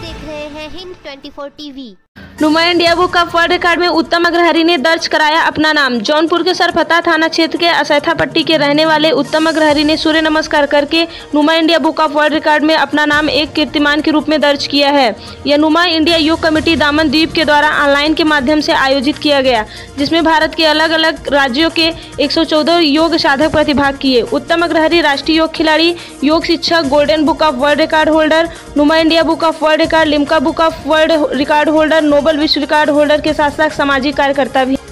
देख रहे हैं Hind 24 TV. Numa India book of world record में उत्तम अग्रहरि ने दर्ज कराया अपना नाम। जौनपुर के सरफता थाना क्षेत्र के असैथा पट्टी के रहने वाले उत्तम अग्रहरि ने सूर्य नमस्कार करके Numa India book of world record में अपना नाम एक कीर्तिमान के रूप में दर्ज किया है। यह नुमा इंडिया योग कमेटी दामन द्वीप के द्वारा ऑनलाइन के माध्यम से आयोजित किया गया, जिसमें भारत के अलग अलग राज्यों के 114 योग साधक प्रतिभाग किए। उत्तम अग्रहरि राष्ट्रीय योग खिलाड़ी, योग शिक्षक, golden book of world record holder, Numa India book of world record, Limca book of world record holder, Noble विश्व रिकॉर्ड होल्डर के साथ साथ सामाजिक कार्यकर्ता भी।